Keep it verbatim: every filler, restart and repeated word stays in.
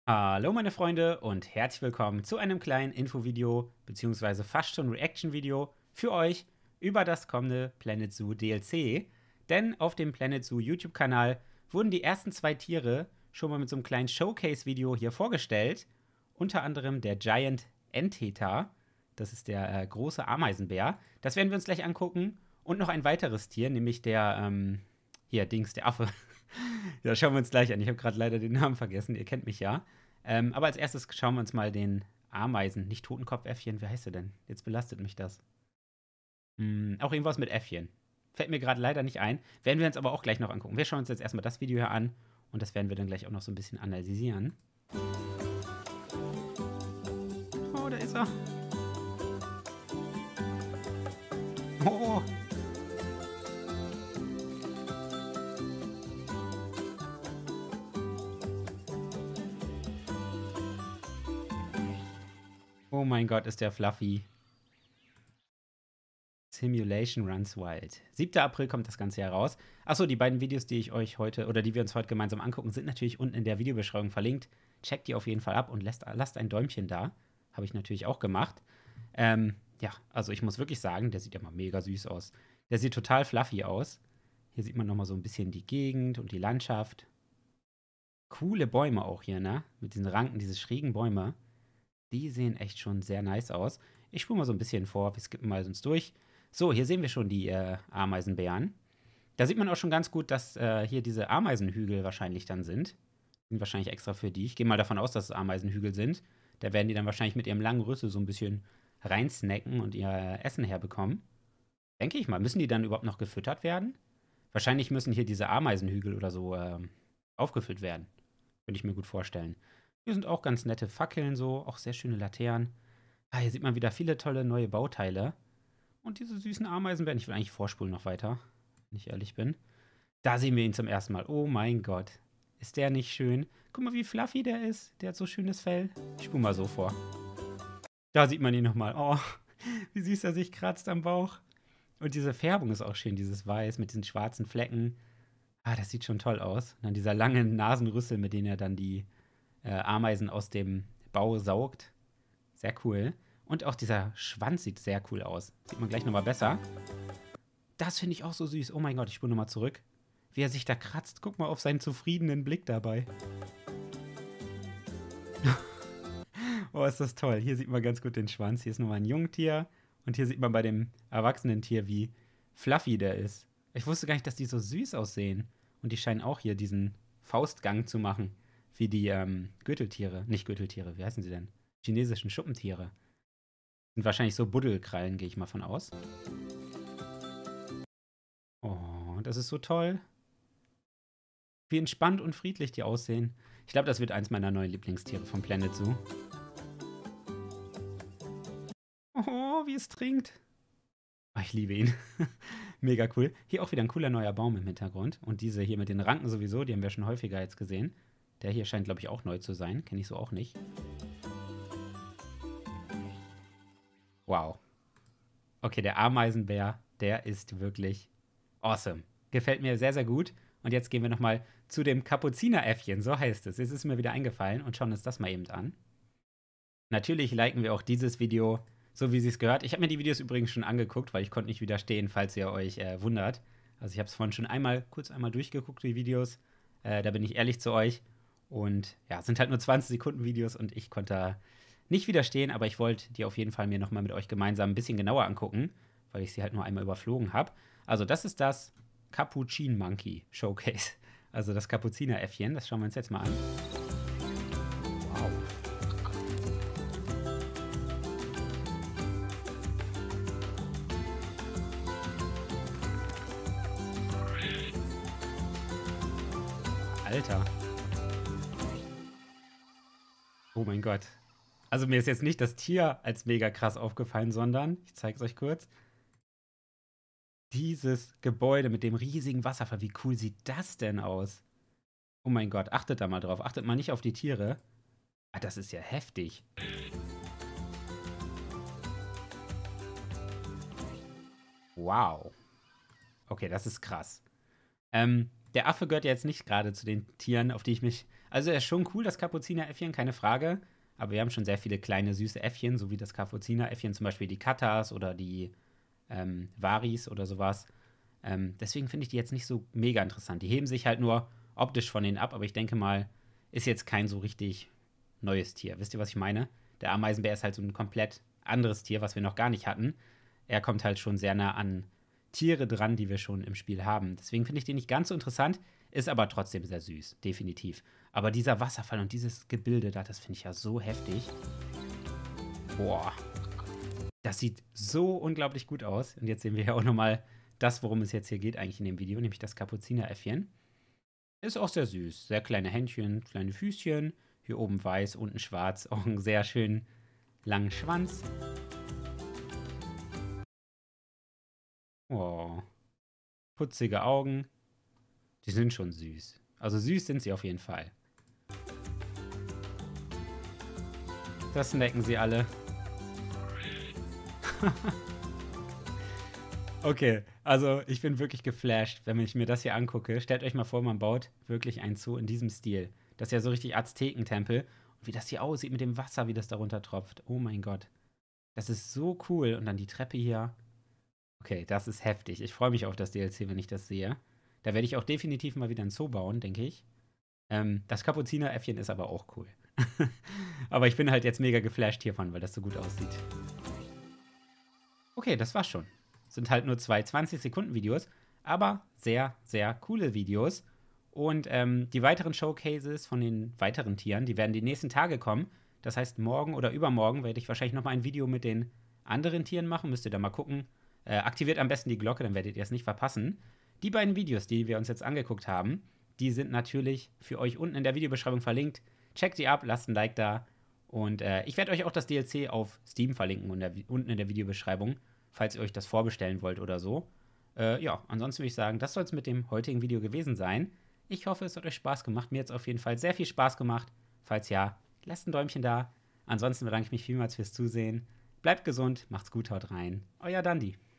Hallo meine Freunde und herzlich willkommen zu einem kleinen Infovideo beziehungsweise fast schon Reaction-Video für euch über das kommende Planet Zoo D L C. Denn auf dem Planet Zoo YouTube-Kanal wurden die ersten zwei Tiere schon mal mit so einem kleinen Showcase-Video hier vorgestellt. Unter anderem der Giant Entheta, das ist der äh, große Ameisenbär. Das werden wir uns gleich angucken. Und noch ein weiteres Tier, nämlich der, ähm, hier, Dings, der Affe. Ja, schauen wir uns gleich an. Ich habe gerade leider den Namen vergessen. Ihr kennt mich ja. Ähm, aber als erstes schauen wir uns mal den Ameisen, nicht Totenkopfäffchen, wie heißt er denn? Jetzt belastet mich das. Hm, auch irgendwas mit Äffchen. Fällt mir gerade leider nicht ein. Werden wir uns aber auch gleich noch angucken. Wir schauen uns jetzt erstmal das Video hier an und das werden wir dann gleich auch noch so ein bisschen analysieren. Oh, da ist er. Oh. Oh mein Gott, ist der fluffy. Simulation Runs Wild. siebter April kommt das Ganze heraus. Achso, die beiden Videos, die ich euch heute oder die wir uns heute gemeinsam angucken, sind natürlich unten in der Videobeschreibung verlinkt. Checkt die auf jeden Fall ab und lasst, lasst ein Däumchen da. Habe ich natürlich auch gemacht. Ähm, ja, also ich muss wirklich sagen, der sieht ja mal mega süß aus. Der sieht total fluffy aus. Hier sieht man nochmal so ein bisschen die Gegend und die Landschaft. Coole Bäume auch hier, ne? Mit diesen Ranken, diese schrägen Bäume. Die sehen echt schon sehr nice aus. Ich spule mal so ein bisschen vor, wir skippen mal sonst durch. So, hier sehen wir schon die äh, Ameisenbären. Da sieht man auch schon ganz gut, dass äh, hier diese Ameisenhügel wahrscheinlich dann sind. Sind wahrscheinlich extra für die. Ich gehe mal davon aus, dass es Ameisenhügel sind. Da werden die dann wahrscheinlich mit ihrem langen Rüssel so ein bisschen reinsnacken und ihr Essen herbekommen. Denke ich mal. Müssen die dann überhaupt noch gefüttert werden? Wahrscheinlich müssen hier diese Ameisenhügel oder so äh, aufgefüllt werden. Könnte ich mir gut vorstellen. Hier sind auch ganz nette Fackeln so, auch sehr schöne Laternen. Ah, hier sieht man wieder viele tolle neue Bauteile. Und diese süßen Ameisenbären. Ich will eigentlich vorspulen noch weiter, wenn ich ehrlich bin. Da sehen wir ihn zum ersten Mal. Oh mein Gott. Ist der nicht schön? Guck mal, wie fluffy der ist. Der hat so schönes Fell. Ich spule mal so vor. Da sieht man ihn nochmal. Oh, wie süß er sich kratzt am Bauch. Und diese Färbung ist auch schön, dieses Weiß mit diesen schwarzen Flecken. Ah, das sieht schon toll aus. Und dann dieser lange Nasenrüssel, mit dem er dann die äh, Ameisen aus dem Bau saugt. Sehr cool. Und auch dieser Schwanz sieht sehr cool aus. Sieht man gleich nochmal besser. Das finde ich auch so süß. Oh mein Gott, ich spule nochmal zurück. Wie er sich da kratzt. Guck mal auf seinen zufriedenen Blick dabei. Oh, ist das toll. Hier sieht man ganz gut den Schwanz. Hier ist nochmal ein Jungtier. Und hier sieht man bei dem erwachsenen Tier, wie fluffy der ist. Ich wusste gar nicht, dass die so süß aussehen. Und die scheinen auch hier diesen Faustgang zu machen. Wie die ähm, Gürteltiere. Nicht Gürteltiere, wie heißen sie denn? Chinesischen Schuppentiere. Sind wahrscheinlich so Buddelkrallen, gehe ich mal von aus. Oh, das ist so toll. Wie entspannt und friedlich die aussehen. Ich glaube, das wird eins meiner neuen Lieblingstiere vom Planet Zoo. Oh, wie es trinkt. Oh, ich liebe ihn. Mega cool. Hier auch wieder ein cooler neuer Baum im Hintergrund. Und diese hier mit den Ranken sowieso, die haben wir schon häufiger jetzt gesehen. Der hier scheint, glaube ich, auch neu zu sein. Kenne ich so auch nicht. Wow. Okay, der Ameisenbär, der ist wirklich awesome. Gefällt mir sehr, sehr gut. Und jetzt gehen wir nochmal zu dem Kapuzineräffchen, so heißt es. Jetzt ist mir wieder eingefallen und schauen uns das mal eben an. Natürlich liken wir auch dieses Video, so wie sie es gehört. Ich habe mir die Videos übrigens schon angeguckt, weil ich konnte nicht widerstehen, falls ihr euch äh, wundert. Also ich habe es vorhin schon einmal, kurz einmal durchgeguckt, die Videos. Äh, da bin ich ehrlich zu euch. Und ja, es sind halt nur zwanzig Sekunden Videos und ich konnte nicht widerstehen, aber ich wollte die auf jeden Fall mir nochmal mit euch gemeinsam ein bisschen genauer angucken, weil ich sie halt nur einmal überflogen habe. Also das ist das Capuchin Monkey Showcase. Also das Kapuzineräffchen, das schauen wir uns jetzt mal an. Wow. Alter. Oh mein Gott. Also mir ist jetzt nicht das Tier als mega krass aufgefallen, sondern, ich zeige es euch kurz, dieses Gebäude mit dem riesigen Wasserfall. Wie cool sieht das denn aus? Oh mein Gott, achtet da mal drauf. Achtet mal nicht auf die Tiere. Ah, das ist ja heftig. Wow. Okay, das ist krass. Ähm, der Affe gehört ja jetzt nicht gerade zu den Tieren, auf die ich mich Also er ist schon cool, das Kapuzineräffchen, keine Frage. Aber wir haben schon sehr viele kleine, süße Äffchen, so wie das Kapuzineräffchen, zum Beispiel die Katas oder die ähm, Varis oder sowas. Ähm, deswegen finde ich die jetzt nicht so mega interessant. Die heben sich halt nur optisch von denen ab, aber ich denke mal, ist jetzt kein so richtig neues Tier. Wisst ihr, was ich meine? Der Ameisenbär ist halt so ein komplett anderes Tier, was wir noch gar nicht hatten. Er kommt halt schon sehr nah an Tiere dran, die wir schon im Spiel haben. Deswegen finde ich den nicht ganz so interessant, ist aber trotzdem sehr süß, definitiv. Aber dieser Wasserfall und dieses Gebilde da, das finde ich ja so heftig. Boah. Das sieht so unglaublich gut aus. Und jetzt sehen wir ja auch nochmal das, worum es jetzt hier geht eigentlich in dem Video, nämlich das Kapuzineräffchen. Ist auch sehr süß. Sehr kleine Händchen, kleine Füßchen. Hier oben weiß, unten schwarz. Auch einen sehr schönen langen Schwanz. Oh. Putzige Augen. Die sind schon süß. Also süß sind sie auf jeden Fall. Das snacken sie alle. Okay, also ich bin wirklich geflasht, wenn ich mir das hier angucke. Stellt euch mal vor, man baut wirklich einen Zoo in diesem Stil. Das ist ja so richtig Aztekentempel. Und wie das hier aussieht mit dem Wasser, wie das darunter tropft. Oh mein Gott. Das ist so cool. Und dann die Treppe hier. Okay, das ist heftig. Ich freue mich auf das D L C, wenn ich das sehe. Da werde ich auch definitiv mal wieder ein Zoo bauen, denke ich. Ähm, das Kapuzineräffchen ist aber auch cool. Aber ich bin halt jetzt mega geflasht hiervon, weil das so gut aussieht. Okay, das war's schon. Sind halt nur zwei zwanzig-Sekunden-Videos, aber sehr, sehr coole Videos. Und ähm, die weiteren Showcases von den weiteren Tieren, die werden die nächsten Tage kommen. Das heißt, morgen oder übermorgen werde ich wahrscheinlich noch mal ein Video mit den anderen Tieren machen. Müsst ihr da mal gucken. Äh, aktiviert am besten die Glocke, dann werdet ihr es nicht verpassen. Die beiden Videos, die wir uns jetzt angeguckt haben, die sind natürlich für euch unten in der Videobeschreibung verlinkt. Checkt sie ab, lasst ein Like da. Und äh, ich werde euch auch das D L C auf Steam verlinken und der, unten in der Videobeschreibung, falls ihr euch das vorbestellen wollt oder so. Äh, ja, ansonsten würde ich sagen, das soll es mit dem heutigen Video gewesen sein. Ich hoffe, es hat euch Spaß gemacht. Mir hat es auf jeden Fall sehr viel Spaß gemacht. Falls ja, lasst ein Däumchen da. Ansonsten bedanke ich mich vielmals fürs Zusehen. Bleibt gesund, macht's gut, haut rein. Euer Dandi.